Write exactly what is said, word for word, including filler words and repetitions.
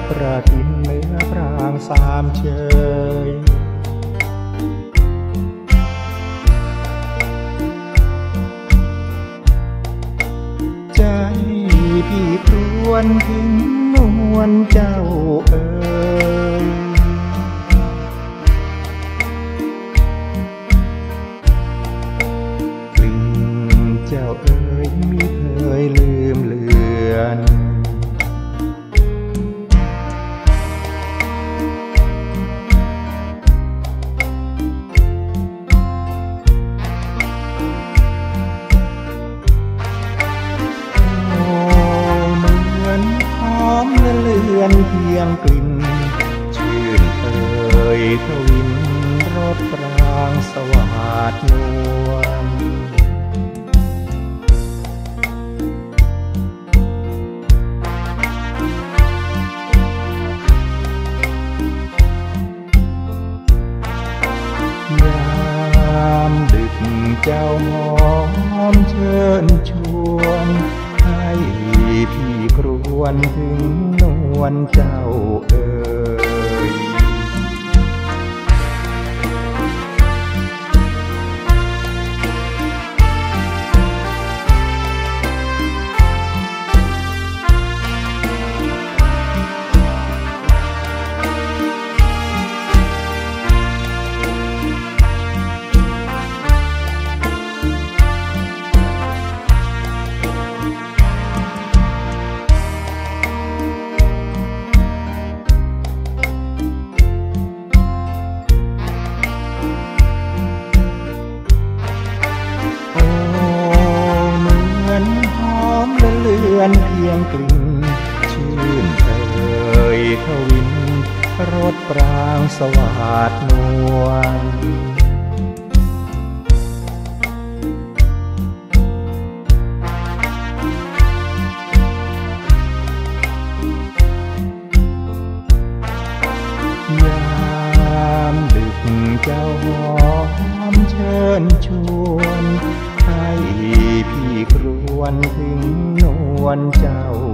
ประทินเนื้อพรางสามเชยใจพี่ครวญถึงนวลเจ้าเอ๋ยกลิ่นเจ้าเอ๋ยมิเคยลืมเลือนเลือนเพียงกลิ่นชื่นเอ่ยทวินรสปรางสวัสดนวลยามดึกเจ้าหอมเชิญชวนให้พี่ครวญถึงนวลเจ้าเอ๋ยเลือนเพียงกลิ่นชื่นเอ่ยทวินรสปรางสวัสดนวลยามดึกเจ้าหอมเชิญชวนให้พี่ครวญถึงนวลเจ้า